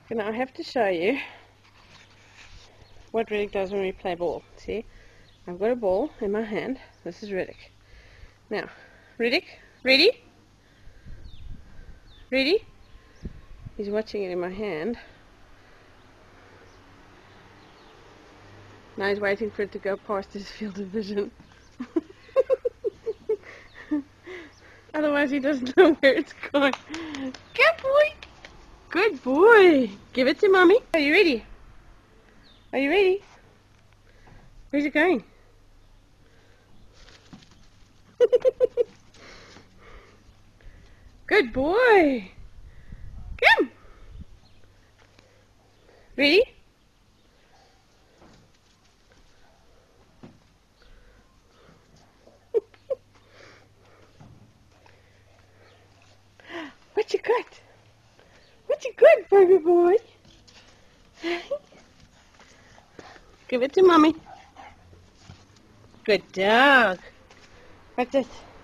Now I have to show you what Riddick does when we play ball. See, I've got a ball in my hand. This is Riddick. Now, Riddick, ready? Ready? He's watching it in my hand. Now he's waiting for it to go past his field of vision. Otherwise he doesn't know where it's gone. Good boy! Good boy! Give it to Mommy. Are you ready? Are you ready? Where's it going? Good boy! Come! Ready? What you got? What you got, baby boy? Give it to Mommy. Good dog. What's this?